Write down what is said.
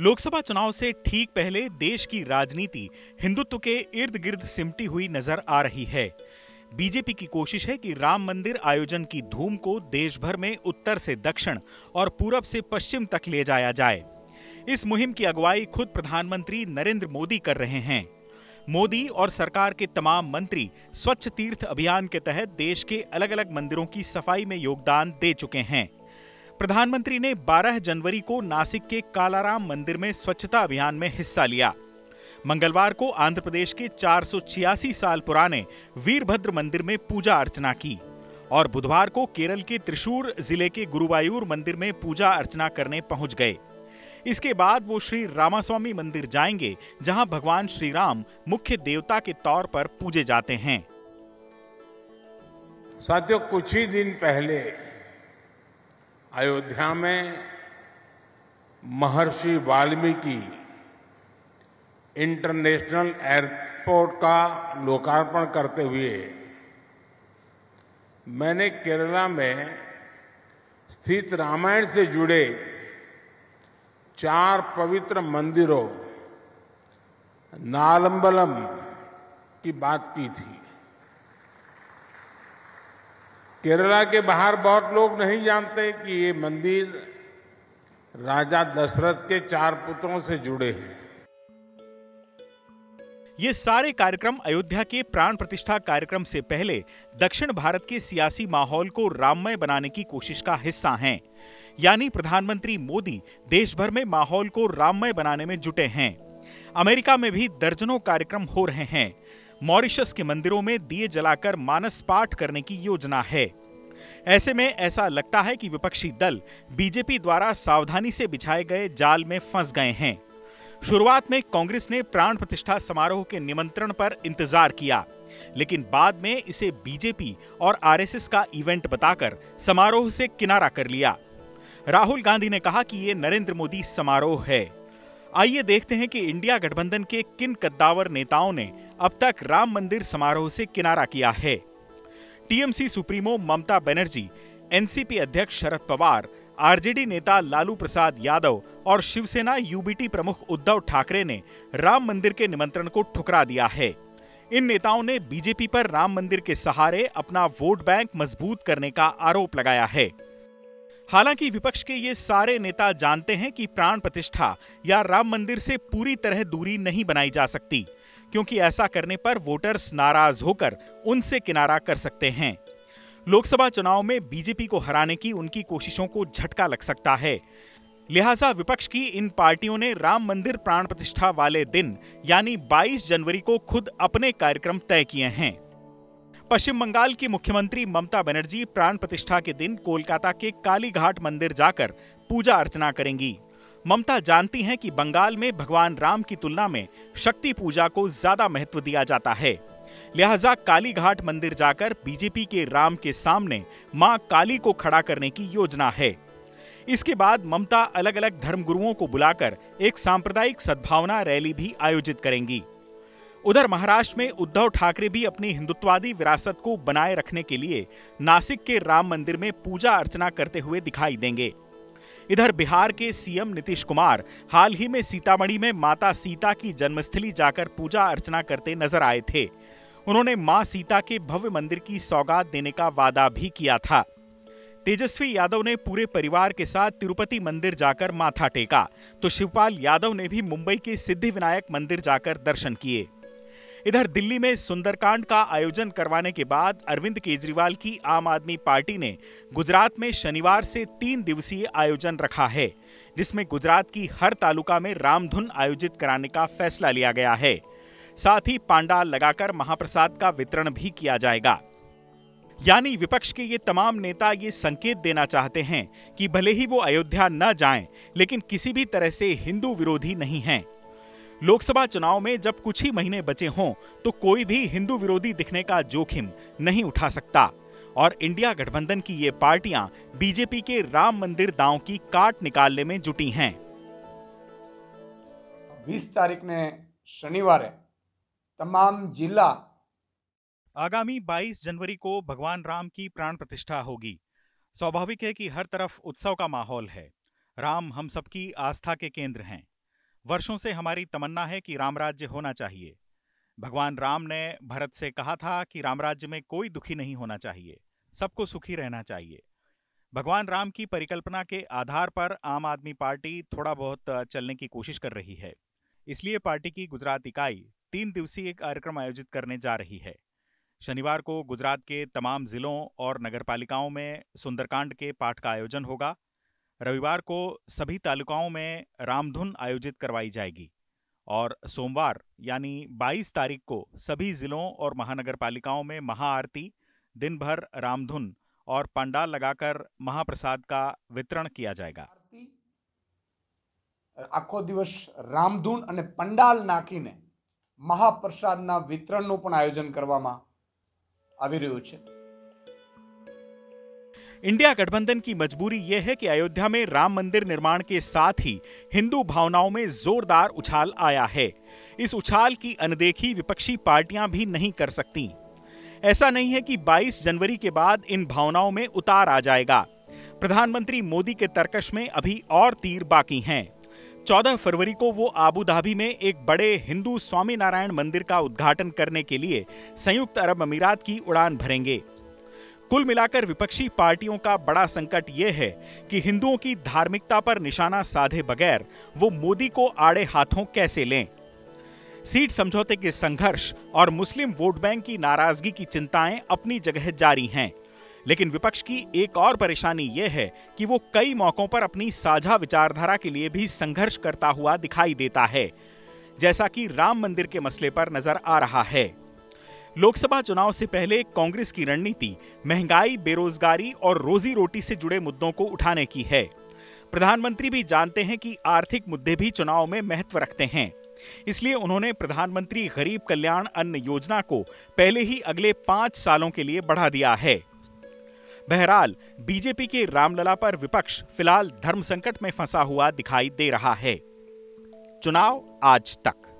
लोकसभा चुनाव से ठीक पहले देश की राजनीति हिंदुत्व के इर्द गिर्द सिमटी हुई नजर आ रही है। बीजेपी की कोशिश है कि राम मंदिर आयोजन की धूम को देश भर में उत्तर से दक्षिण और पूरब से पश्चिम तक ले जाया जाए। इस मुहिम की अगुवाई खुद प्रधानमंत्री नरेंद्र मोदी कर रहे हैं। मोदी और सरकार के तमाम मंत्री स्वच्छ तीर्थ अभियान के तहत देश के अलग अलग मंदिरों की सफाई में योगदान दे चुके हैं। प्रधानमंत्री ने 12 जनवरी को नासिक के कालाराम मंदिर में स्वच्छता अभियान में हिस्सा लिया। मंगलवार को आंध्र प्रदेश के 486 साल पुराने वीरभद्र मंदिर में पूजा अर्चना की और बुधवार को केरल के त्रिशूर जिले के गुरुवायूर मंदिर में पूजा अर्चना करने पहुंच गए। इसके बाद वो श्री रामास्वामी मंदिर जाएंगे, जहां भगवान श्री राम मुख्य देवता के तौर पर पूजे जाते हैं। साथियों, कुछ ही दिन पहले अयोध्या में महर्षि वाल्मीकि इंटरनेशनल एयरपोर्ट का लोकार्पण करते हुए मैंने केरला में स्थित रामायण से जुड़े 4 पवित्र मंदिरों नालंबलम की बात की थी। केरला के बाहर बहुत लोग नहीं जानते कि ये मंदिर राजा दशरथ के 4 पुत्रों से जुड़े हैं। ये सारे कार्यक्रम अयोध्या के प्राण प्रतिष्ठा कार्यक्रम से पहले दक्षिण भारत के सियासी माहौल को राममय बनाने की कोशिश का हिस्सा हैं। यानी प्रधानमंत्री मोदी देश भर में माहौल को राममय बनाने में जुटे हैं। अमेरिका में भी दर्जनों कार्यक्रम हो रहे हैं। मॉरिशस के मंदिरों में दिए जलाकर मानस पाठ करने की योजना है। ऐसे में ऐसा लगता है कि विपक्षी दल बीजेपी द्वारा सावधानी से बिछाए गए जाल में फंस गए हैं। शुरुआत में कांग्रेस ने प्राण प्रतिष्ठा समारोह के निमंत्रण पर इंतजार किया, लेकिन बाद में इसे बीजेपी और आरएसएस का इवेंट बताकर समारोह से किनारा कर लिया। राहुल गांधी ने कहा कि ये नरेंद्र मोदी समारोह है। आइए देखते हैं कि इंडिया गठबंधन के किन कद्दावर नेताओं ने अब तक राम मंदिर समारोह से किनारा किया है। TMC supremo Mamata Banerjee, NCP अध्यक्ष शरद पवार, आरजेडी नेता लालू प्रसाद यादव और शिवसेना यूबीटी प्रमुख उद्धव ठाकरे ने राम मंदिर के निमंत्रण को ठुकरा दिया है। इन नेताओं ने बीजेपी पर राम मंदिर के सहारे अपना वोट बैंक मजबूत करने का आरोप लगाया है। हालांकि विपक्ष के ये सारे नेता जानते हैं कि प्राण प्रतिष्ठा या राम मंदिर से पूरी तरह दूरी नहीं बनाई जा सकती, क्योंकि ऐसा करने पर वोटर्स नाराज होकर उनसे किनारा कर सकते हैं। लोकसभा चुनाव में बीजेपी को हराने की उनकी कोशिशों को झटका लग सकता है। लिहाजा विपक्ष की इन पार्टियों ने राम मंदिर प्राण प्रतिष्ठा वाले दिन यानी 22 जनवरी को खुद अपने कार्यक्रम तय किए हैं। पश्चिम बंगाल की मुख्यमंत्री ममता बनर्जी प्राण प्रतिष्ठा के दिन कोलकाता के कालीघाट मंदिर जाकर पूजा अर्चना करेंगी। ममता जानती हैं कि बंगाल में भगवान राम की तुलना में शक्ति पूजा को ज्यादा महत्व दिया जाता है। लिहाजा कालीघाट मंदिर जाकर बीजेपी के राम के सामने मां काली को खड़ा करने की योजना है। इसके बाद ममता अलग अलग धर्मगुरुओं को बुलाकर एक सांप्रदायिक सद्भावना रैली भी आयोजित करेंगी। उधर महाराष्ट्र में उद्धव ठाकरे भी अपनी हिंदुत्ववादी विरासत को बनाए रखने के लिए नासिक के राम मंदिर में पूजा अर्चना करते हुए दिखाई देंगे। इधर बिहार के सीएम नीतीश कुमार हाल ही में सीतामढ़ी में माता सीता की जन्मस्थली जाकर पूजा अर्चना करते नजर आए थे। उन्होंने मां सीता के भव्य मंदिर की सौगात देने का वादा भी किया था। तेजस्वी यादव ने पूरे परिवार के साथ तिरुपति मंदिर जाकर माथा टेका, तो शिवपाल यादव ने भी मुंबई के सिद्धिविनायक मंदिर जाकर दर्शन किए। इधर दिल्ली में सुंदरकांड का आयोजन करवाने के बाद अरविंद केजरीवाल की आम आदमी पार्टी ने गुजरात में शनिवार से 3 दिवसीय आयोजन रखा है, जिसमें गुजरात की हर तालुका में रामधुन आयोजित कराने का फैसला लिया गया है। साथ ही पांडाल लगाकर महाप्रसाद का वितरण भी किया जाएगा। यानी विपक्ष के ये तमाम नेता ये संकेत देना चाहते हैं कि भले ही वो अयोध्या न जाएं, लेकिन किसी भी तरह से हिंदू विरोधी नहीं हैं। लोकसभा चुनाव में जब कुछ ही महीने बचे हों, तो कोई भी हिंदू विरोधी दिखने का जोखिम नहीं उठा सकता और इंडिया गठबंधन की ये पार्टियां बीजेपी के राम मंदिर दांव की काट निकालने में जुटी हैं। 20 तारीख ने शनिवार तमाम जिला आगामी 22 जनवरी को भगवान राम की प्राण प्रतिष्ठा होगी। स्वाभाविक है कि हर तरफ उत्सव का माहौल है। राम हम सबकी आस्था के केंद्र हैं। वर्षों से हमारी तमन्ना है कि राम राज्य होना चाहिए। भगवान राम ने भरत से कहा था कि राम राज्य में कोई दुखी नहीं होना चाहिए, सबको सुखी रहना चाहिए। भगवान राम की परिकल्पना के आधार पर आम आदमी पार्टी थोड़ा बहुत चलने की कोशिश कर रही है। इसलिए पार्टी की गुजरात इकाई 3 दिवसीय कार्यक्रम आयोजित करने जा रही है। शनिवार को गुजरात के तमाम जिलों और नगरपालिकाओं में सुंदरकांड के पाठ का आयोजन होगा। रविवार को सभी तालुकाओं में रामधुन आयोजित करवाई जाएगी और सोमवार यानी 22 तारीख को सभी जिलों और महानगरपालिकाओं में महाआरती, दिन भर रामधुन और पंडाल लगाकर महाप्रसाद का वितरण किया जाएगा। આખો દિવસ રામધૂન અને પંડાલ નાખીને મહાપ્રસાદના વિતરણનું પણ આયોજન કરવામાં આવી રહ્યું છે। इंडिया गठबंधन की मजबूरी यह है कि अयोध्या में राम मंदिर निर्माण के साथ ही हिंदू भावनाओं में जोरदार उछाल आया है। इस उछाल की अनदेखी विपक्षी पार्टियां भी नहीं कर सकती। ऐसा नहीं है कि 22 जनवरी के बाद इन भावनाओं में उतार आ जाएगा। प्रधानमंत्री मोदी के तर्कश में अभी और तीर बाकी हैं। 14 फरवरी को वो आबू धाबी में एक बड़े हिंदू स्वामीनारायण मंदिर का उद्घाटन करने के लिए संयुक्त अरब अमीरात की उड़ान भरेंगे। कुल मिलाकर विपक्षी पार्टियों का बड़ा संकट यह है कि हिंदुओं की धार्मिकता पर निशाना साधे बगैर वो मोदी को आड़े हाथों कैसे लें। सीट समझौते के संघर्ष और मुस्लिम वोट बैंक की नाराजगी की चिंताएं अपनी जगह जारी हैं, लेकिन विपक्ष की एक और परेशानी यह है कि वो कई मौकों पर अपनी साझा विचारधारा के लिए भी संघर्ष करता हुआ दिखाई देता है, जैसा कि राम मंदिर के मसले पर नजर आ रहा है। लोकसभा चुनाव से पहले कांग्रेस की रणनीति महंगाई, बेरोजगारी और रोजी रोटी से जुड़े मुद्दों को उठाने की है। प्रधानमंत्री भी जानते हैं कि आर्थिक मुद्दे भी चुनाव में महत्व रखते हैं, इसलिए उन्होंने प्रधानमंत्री गरीब कल्याण अन्न योजना को पहले ही अगले 5 सालों के लिए बढ़ा दिया है। बहरहाल बीजेपी के रामलला पर विपक्ष फिलहाल धर्म संकट में फंसा हुआ दिखाई दे रहा है। चुनाव आज तक।